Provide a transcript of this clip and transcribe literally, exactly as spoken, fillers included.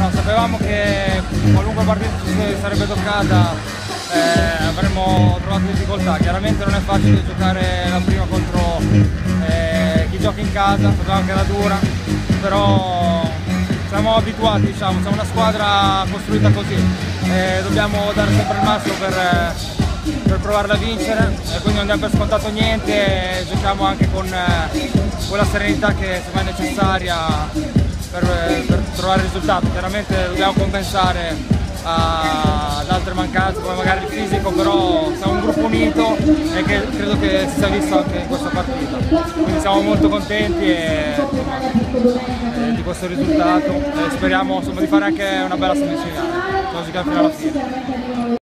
no, sapevamo che qualunque partita ci sarebbe toccata eh, avremmo trovato difficoltà. Chiaramente non è facile giocare la prima contro eh, chi gioca in casa, sapevamo che era dura, però siamo abituati, diciamo, siamo una squadra costruita così, eh, dobbiamo dare sempre il massimo per, eh, per provarla a vincere, eh, quindi non diamo per scontato niente e giochiamo anche con eh, quella serenità che secondo me è necessaria per, eh, per trovare il risultato. Chiaramente dobbiamo compensare a, ad altre mancanze come magari il fisico, però siamo un gruppo unito e che credo che si sia visto anche in questa partita, quindi siamo molto contenti e, e di questo risultato e speriamo insomma, di fare anche una bella semifinale, così che fino alla fine.